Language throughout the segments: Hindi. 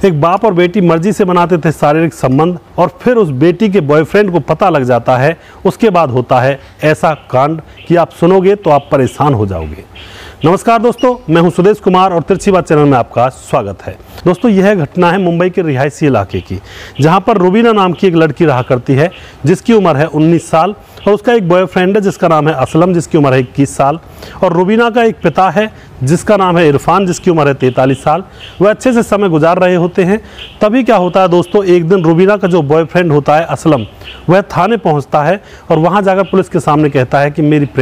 एक बाप और बेटी मर्जी से बनाते थे शारीरिक संबंध और फिर उस बेटी के बॉयफ्रेंड को पता लग जाता है। उसके बाद होता है ऐसा कांड कि आप सुनोगे तो आप परेशान हो जाओगे। नमस्कार दोस्तों, मैं हूं सुदेश कुमार और तिरछी बात चैनल में आपका स्वागत है। दोस्तों, यह घटना है मुंबई के रिहायशी इलाके की, जहां पर रुबीना नाम की एक लड़की रहा करती है जिसकी उम्र है 19 साल और उसका एक बॉयफ्रेंड है जिसका नाम है असलम, जिसकी उम्र है 21 साल। और रुबीना का एक पिता है जिसका नाम है इरफान, जिसकी उम्र है 43 साल। वह अच्छे से समय गुजार रहे होते हैं। तभी क्या होता है दोस्तों, एक दिन रुबीना का जो बॉयफ्रेंड होता है असलम, वह थाने पहुंचता है और वहां जाकर पुलिस के सामने कहता है कि मेरी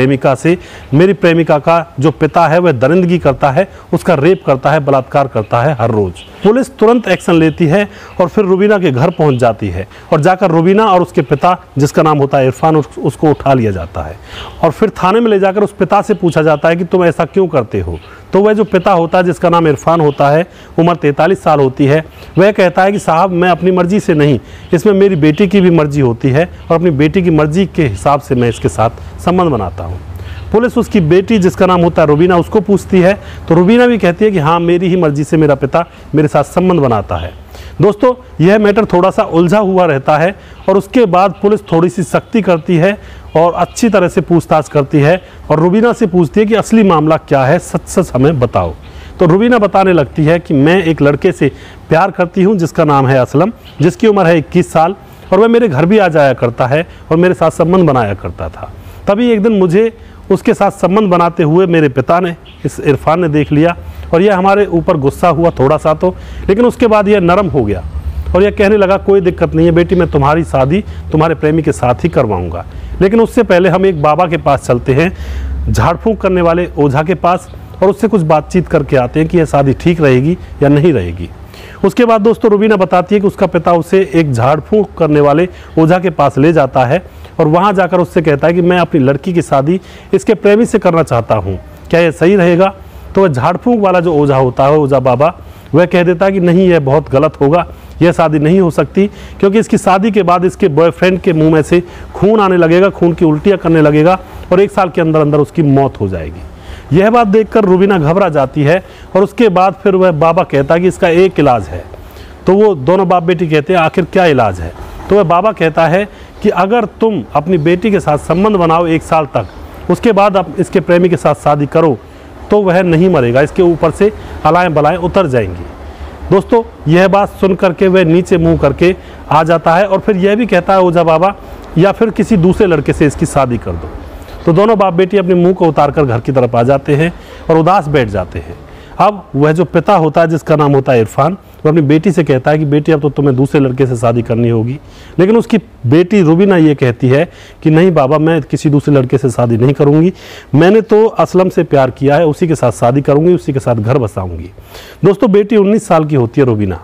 प्रेमिका का जो पिता है वह दरिंदगी करता है, उसका रेप करता है, बलात्कार करता है हर रोज। पुलिस तुरंत एक्शन लेती है और फिर रुबीना के घर पहुंच जाती है और जाकर रुबीना और उसके पिता, जिसका नाम होता है इरफान, उसको उठा लिया जाता है और फिर थाने में ले जाकर उस पिता से पूछा जाता है कि तुम ऐसा क्यों करते हो। तो वह जो पिता होता है जिसका नाम इरफान होता है, उम्र 43 साल होती है, वह कहता है कि साहब मैं अपनी मर्जी से नहीं, इसमें मेरी बेटी की भी मर्जी होती है और अपनी बेटी की मर्जी के हिसाब से मैं इसके साथ संबंध बनाता हूँ। पुलिस उसकी बेटी जिसका नाम होता है रुबीना, उसको पूछती है तो रुबीना भी कहती है कि हाँ, मेरी ही मर्जी से मेरा पिता मेरे साथ संबंध बनाता है। दोस्तों, यह मैटर थोड़ा सा उलझा हुआ रहता है और उसके बाद पुलिस थोड़ी सी सख्ती करती है और अच्छी तरह से पूछताछ करती है और रुबीना से पूछती है कि असली मामला क्या है, सच सच हमें बताओ। तो रुबीना बताने लगती है कि मैं एक लड़के से प्यार करती हूँ जिसका नाम है असलम, जिसकी उम्र है 21 साल और वह मेरे घर भी आ जाया करता है और मेरे साथ संबंध बनाया करता था। तभी एक दिन मुझे उसके साथ संबंध बनाते हुए मेरे पिता ने, इस इरफान ने देख लिया और यह हमारे ऊपर गुस्सा हुआ थोड़ा सा तो, लेकिन उसके बाद यह नरम हो गया और यह कहने लगा कोई दिक्कत नहीं है बेटी, मैं तुम्हारी शादी तुम्हारे प्रेमी के साथ ही करवाऊंगा। लेकिन उससे पहले हम एक बाबा के पास चलते हैं, झाड़ फूंक करने वाले ओझा के पास, और उससे कुछ बातचीत करके आते हैं कि यह शादी ठीक रहेगी या नहीं रहेगी। उसके बाद दोस्तों रुबीना बताती है कि उसका पिता उसे एक झाड़ फूंक करने वाले ओझा के पास ले जाता है और वहां जाकर उससे कहता है कि मैं अपनी लड़की की शादी इसके प्रेमी से करना चाहता हूं, क्या यह सही रहेगा। तो वह झाड़ फूंक वाला जो ओझा होता है, ओझा बाबा, वह कह देता है कि नहीं, यह बहुत गलत होगा, यह शादी नहीं हो सकती, क्योंकि इसकी शादी के बाद इसके बॉयफ्रेंड के मुंह में से खून आने लगेगा, खून की उल्टियाँ करने लगेगा और 1 साल के अंदर अंदर उसकी मौत हो जाएगी। यह बात देखकर रुबीना घबरा जाती है और उसके बाद फिर वह बाबा कहता है कि इसका एक इलाज है। तो वो दोनों बाप बेटी कहते हैं आखिर क्या इलाज है। तो वह बाबा कहता है कि अगर तुम अपनी बेटी के साथ संबंध बनाओ 1 साल तक, उसके बाद आप इसके प्रेमी के साथ शादी करो तो वह नहीं मरेगा, इसके ऊपर से अलाएं बलाएं उतर जाएंगी। दोस्तों, यह बात सुन करके वह नीचे मुंह करके आ जाता है और फिर यह भी कहता है ओझा बाबा, या फिर किसी दूसरे लड़के से इसकी शादी कर दो। तो दोनों बाप बेटी अपने मुंह को उतार कर घर की तरफ आ जाते हैं और उदास बैठ जाते हैं। अब वह जो पिता होता है जिसका नाम होता है इरफान, वो अपनी बेटी से कहता है कि बेटी अब तो तुम्हें दूसरे लड़के से शादी करनी होगी। लेकिन उसकी बेटी रुबीना ये कहती है कि नहीं बाबा, मैं किसी दूसरे लड़के से शादी नहीं करूंगी, मैंने तो असलम से प्यार किया है, उसी के साथ शादी करूंगी, उसी के साथ घर बसाऊंगी। दोस्तों, बेटी 19 साल की होती है रुबीना।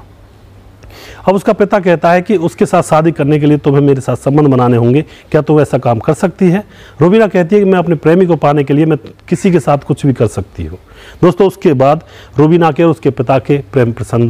अब उसका पिता कहता है कि उसके साथ शादी करने के लिए तुम्हें मेरे साथ संबंध बनाने होंगे, क्या तुम ऐसा काम कर सकती है। रुबीना कहती है कि मैं अपने प्रेमी को पाने के लिए मैं किसी के साथ कुछ भी कर सकती हूँ। दोस्तों, उसके बाद रुबीना के और उसके पिता के प्रेम प्रसंग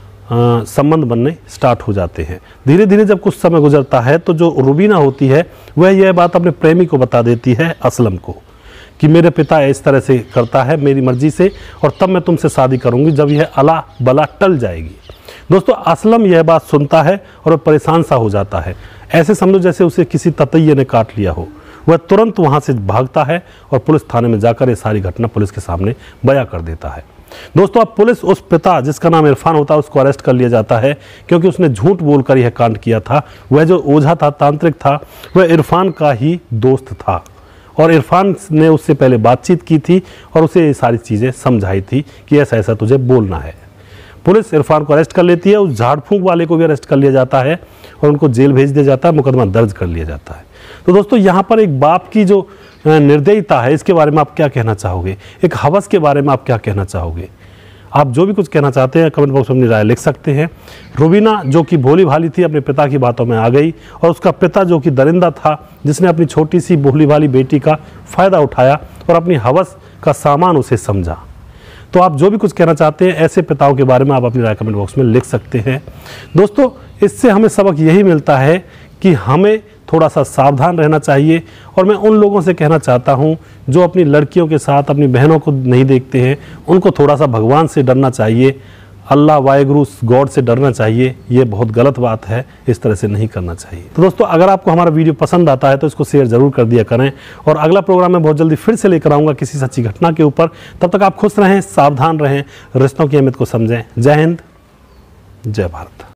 संबंध बनने स्टार्ट हो जाते हैं। धीरे धीरे जब कुछ समय गुजरता है तो जो रुबीना होती है वह यह बात अपने प्रेमी को बता देती है असलम को कि मेरे पिता इस तरह से करता है मेरी मर्जी से और तब मैं तुमसे शादी करूंगी जब यह अला बला टल जाएगी। दोस्तों, असलम यह बात सुनता है और वह परेशान सा हो जाता है। ऐसे समझो जैसे उसे किसी ततैये ने काट लिया हो। वह तुरंत वहां से भागता है और पुलिस थाने में जाकर ये सारी घटना पुलिस के सामने बयां कर देता है। दोस्तों, अब पुलिस उस पिता जिसका नाम इरफान होता है उसको अरेस्ट कर लिया जाता है, क्योंकि उसने झूठ बोलकर यह कांड किया था। वह जो ओझा था, तांत्रिक था, वह इरफान का ही दोस्त था और इरफान ने उससे पहले बातचीत की थी और उसे ये सारी चीज़ें समझाई थी कि ऐसा ऐसा तुझे बोलना है। पुलिस इरफान को अरेस्ट कर लेती है, उस झाड़ फूंक वाले को भी अरेस्ट कर लिया जाता है और उनको जेल भेज दिया जाता है, मुकदमा दर्ज कर लिया जाता है। तो दोस्तों, यहाँ पर एक बाप की जो निर्दयता है, इसके बारे में आप क्या कहना चाहोगे? एक हवस के बारे में आप क्या कहना चाहोगे? आप जो भी कुछ कहना चाहते हैं कमेंट बॉक्स में अपनी राय लिख सकते हैं। रुबीना जो कि भोली भाली थी, अपने पिता की बातों में आ गई और उसका पिता जो कि दरिंदा था, जिसने अपनी छोटी सी भोली भाली बेटी का फ़ायदा उठाया और अपनी हवस का सामान उसे समझा। तो आप जो भी कुछ कहना चाहते हैं ऐसे पिताओं के बारे में आप अपनी राय कमेंट बॉक्स में लिख सकते हैं। दोस्तों, इससे हमें सबक यही मिलता है कि हमें थोड़ा सा सावधान रहना चाहिए और मैं उन लोगों से कहना चाहता हूं जो अपनी लड़कियों के साथ अपनी बहनों को नहीं देखते हैं, उनको थोड़ा सा भगवान से डरना चाहिए। अल्लाह वाहेगुरु गॉड से डरना चाहिए, ये बहुत गलत बात है, इस तरह से नहीं करना चाहिए। तो दोस्तों अगर आपको हमारा वीडियो पसंद आता है तो इसको शेयर जरूर कर दिया करें, और अगला प्रोग्राम मैं बहुत जल्दी फिर से लेकर आऊँगा किसी सच्ची घटना के ऊपर। तब तक आप खुश रहें, सावधान रहें, रिश्तों की अहमियत को समझें। जय हिंद, जय भारत।